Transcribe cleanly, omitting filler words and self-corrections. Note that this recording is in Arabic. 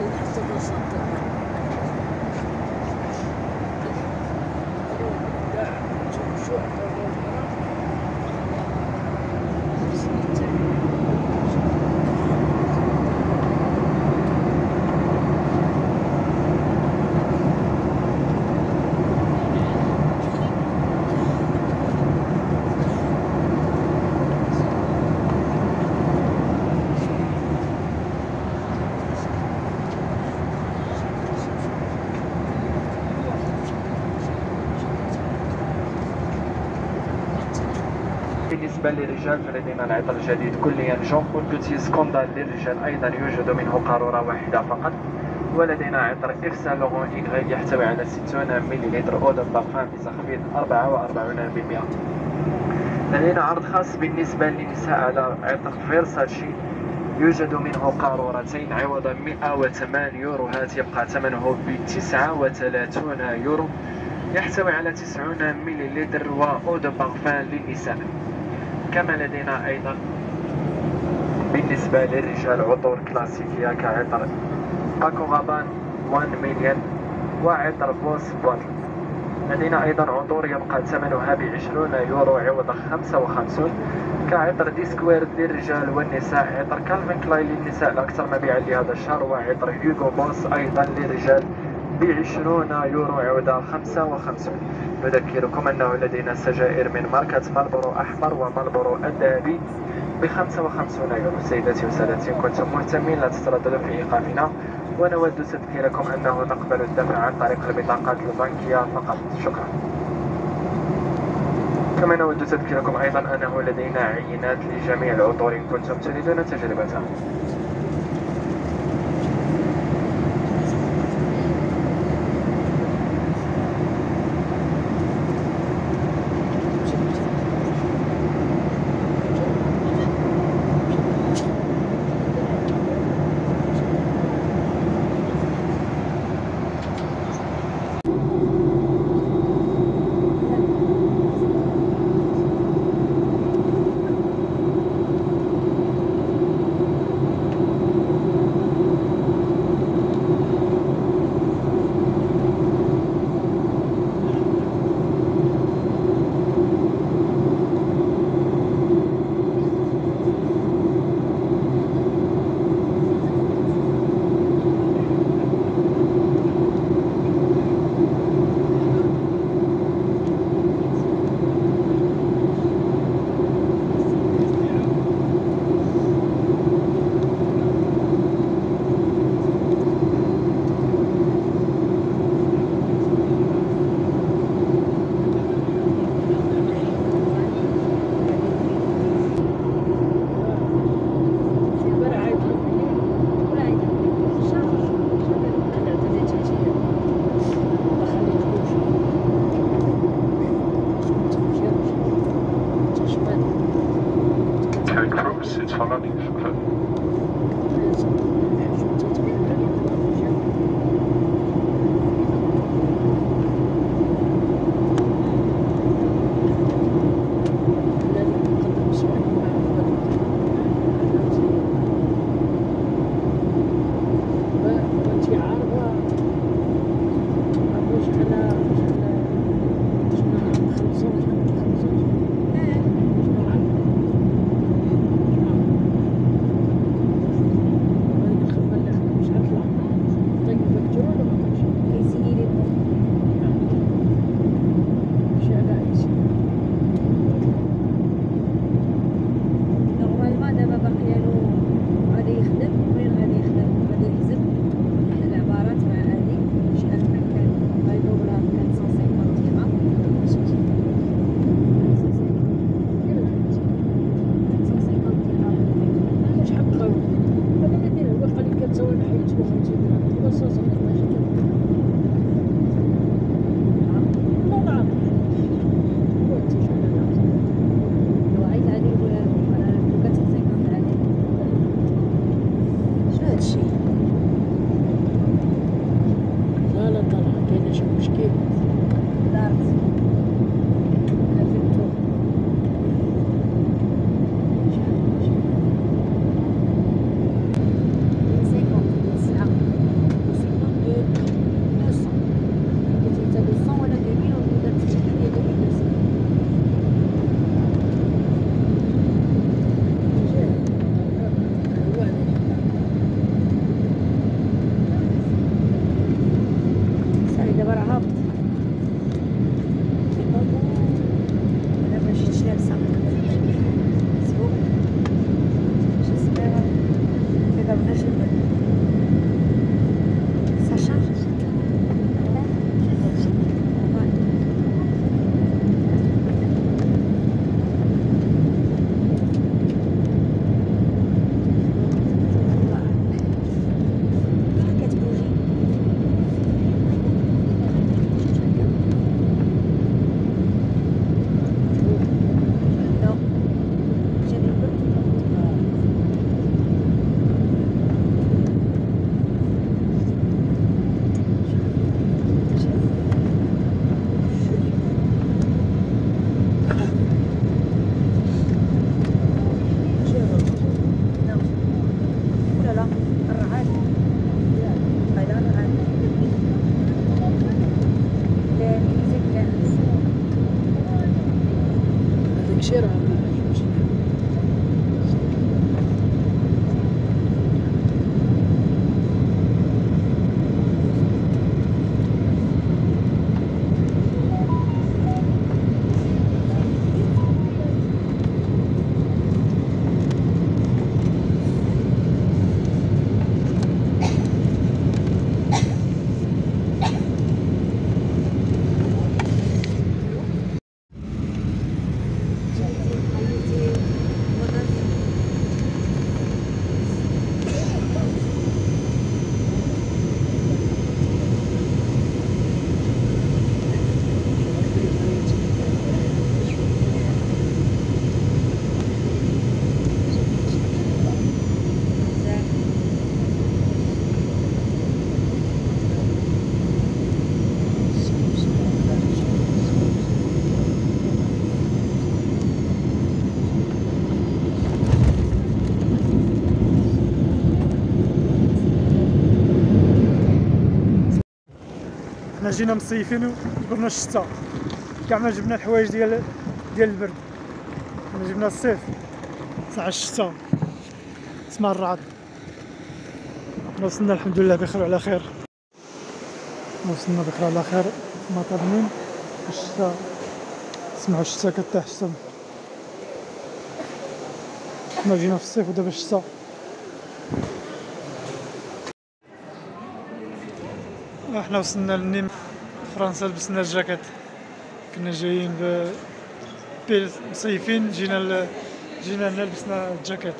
بالنسبة للرجال فلدينا العطر الجديد كليا جون بول بوتي سكوندال للرجال، أيضا يوجد منه قارورة واحدة فقط. ولدينا عطر إف سان لورون إيغريل يحتوي على 60 مليلتر أو دو بارفان بتخفيض 44%. لدينا عرض خاص بالنسبة للنساء على عطر فيرساتشي، يوجد منه قارورتين عوض 108 يوروهات، يبقى ثمنه ب 39 يورو. يحتوي على 90 مليلتر وأو دو بارفان للنساء. كما لدينا أيضا بالنسبة للرجال عطور كلاسيكية كعطر باكو غابان 1 مليون وعطر بوس بول. لدينا أيضا عطور يبقى ثمنها ب 20 يورو عوض 55 كعطر ديسكوير للرجال والنساء، عطر كالفين كلاين للنساء الأكثر مبيعا لهذا الشهر، وعطر هيوغو بوس أيضا للرجال ب 20 يورو عوض 55. نذكركم أنه لدينا سجائر من ماركة مالبورو أحمر ومالبورو الذهبي ب 55 يورو. سيداتي وسادتي، إن كنتم مهتمين لا تترددوا في إيقافنا، ونود تذكيركم أنه نقبل الدفع عن طريق البطاقات البنكية فقط. شكرا. كما نود تذكيركم أيضا أنه لدينا عينات لجميع العطور إن كنتم تريدون تجربتها. حنا جينا مصيفين وجبرنا الشتا، كاع ما جبنا الحوايج ديال البرد، حنا جبنا الصيف ساعة الشتا سمع الرعد. وصلنا الحمد لله بخير وعلى خير، وصلنا بخير على خير مطابنين. الشتا سمعوا الشتا كطيح الشتا، حنا جينا في الصيف ودابا الشتا. احنا وصلنا للنيم فرنسا، لبسنا الجاكيت، كنا جايين مصيفين، جينا هنا لبسنا الجاكيت.